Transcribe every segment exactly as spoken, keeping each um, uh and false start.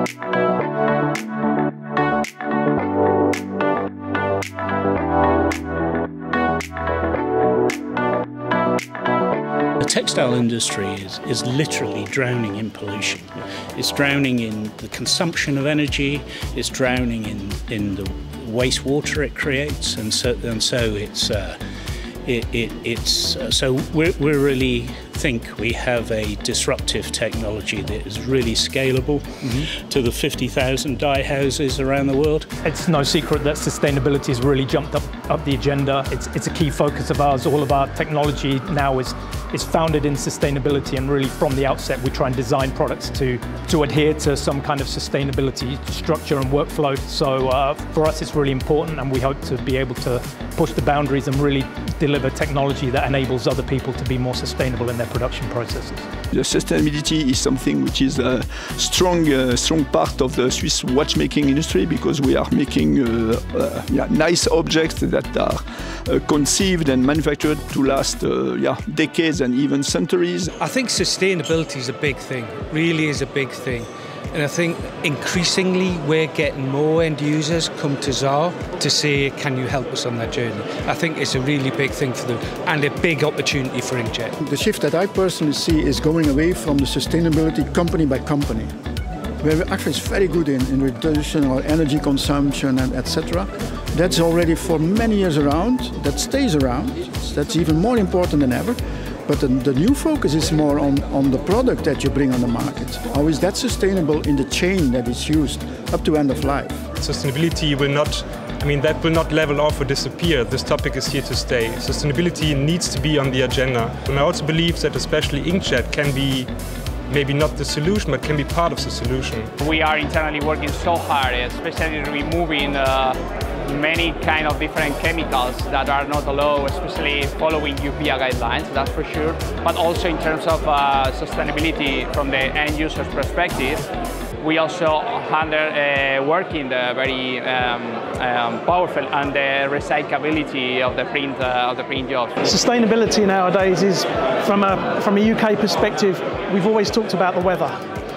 The textile industry is, is literally drowning in pollution. It's drowning in the consumption of energy, it's drowning in, in the wastewater it creates, and so, and so it's, uh, it, it, it's uh, so we're, we're really think we have a disruptive technology that is really scalable mm-hmm. to the fifty thousand dye houses around the world. It's no secret that sustainability has really jumped up, up the agenda. It's, it's a key focus of ours. All of our technology now is, is founded in sustainability, and really from the outset we try and design products to, to adhere to some kind of sustainability structure and workflow. So uh, for us it's really important, and we hope to be able to push the boundaries and really deliver technology that enables other people to be more sustainable in their production processes. The sustainability is something which is a strong, uh, strong part of the Swiss watchmaking industry, because we are making uh, uh, yeah, nice objects that are uh, conceived and manufactured to last uh, yeah, decades and even centuries. I think sustainability is a big thing, really is a big thing. And I think increasingly we're getting more end users come to Xaar to say, can you help us on that journey? I think it's a really big thing for them, and a big opportunity for Inkjet. The shift that I personally see is going away from the sustainability company by company, where actually it's very good in, in reduction or energy consumption and et cetera. That's already for many years around, that stays around, that's even more important than ever. But the, the new focus is more on, on the product that you bring on the market. How is that sustainable in the chain that is used up to end of life? Sustainability will not, I mean, that will not level off or disappear. This topic is here to stay. Sustainability needs to be on the agenda. And I also believe that especially Inkjet can be maybe not the solution, but can be part of the solution. We are internally working so hard, especially removing uh, many kind of different chemicals that are not allowed, especially following U P A guidelines, that's for sure. But also in terms of uh, sustainability from the end user's perspective, we also under uh, working the very um, um, powerful and the recyclability of the print uh, of the print jobs. Sustainability nowadays is, from a from a U K perspective, we've always talked about the weather.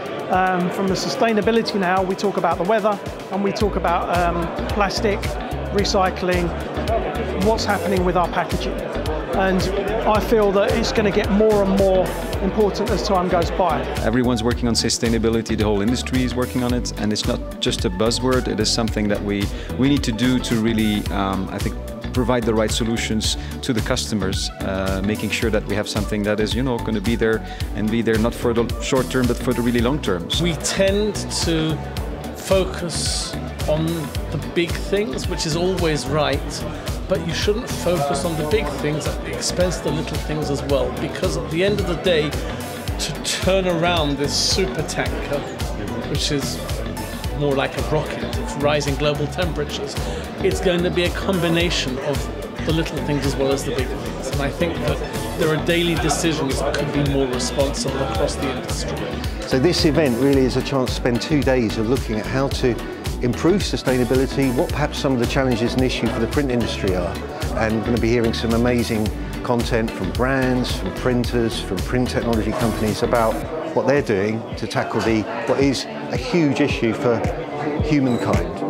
Um, from the sustainability now, we talk about the weather, and we talk about um, plastic, recycling, what's happening with our packaging. And I feel that it's going to get more and more important as time goes by. Everyone's working on sustainability, the whole industry is working on it, and it's not just a buzzword, it is something that we, we need to do to really, um, I think, provide the right solutions to the customers, uh, making sure that we have something that is, you know, going to be there and be there not for the short term, but for the really long term. We tend to focus on the big things, which is always right, but you shouldn't focus on the big things at the expense of the little things as well, because at the end of the day, to turn around this super tanker, which is more like a rocket, it's rising global temperatures, it's going to be a combination of the little things as well as the big things. And I think that there are daily decisions that could be more responsible across the industry. So this event really is a chance to spend two days of looking at how to improve sustainability, what perhaps some of the challenges and issues for the print industry are. And we're going to be hearing some amazing content from brands, from printers, from print technology companies about what they're doing to tackle the what is a huge issue for humankind.